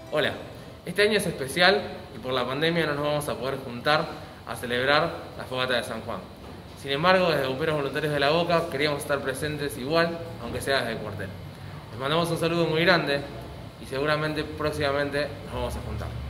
Hola, este año es especial y por la pandemia no nos vamos a poder juntar a celebrar la fogata de San Juan. Sin embargo, desde Bomberos Voluntarios de La Boca queríamos estar presentes igual, aunque sea desde el cuartel. Les mandamos un saludo muy grande y seguramente próximamente nos vamos a juntar.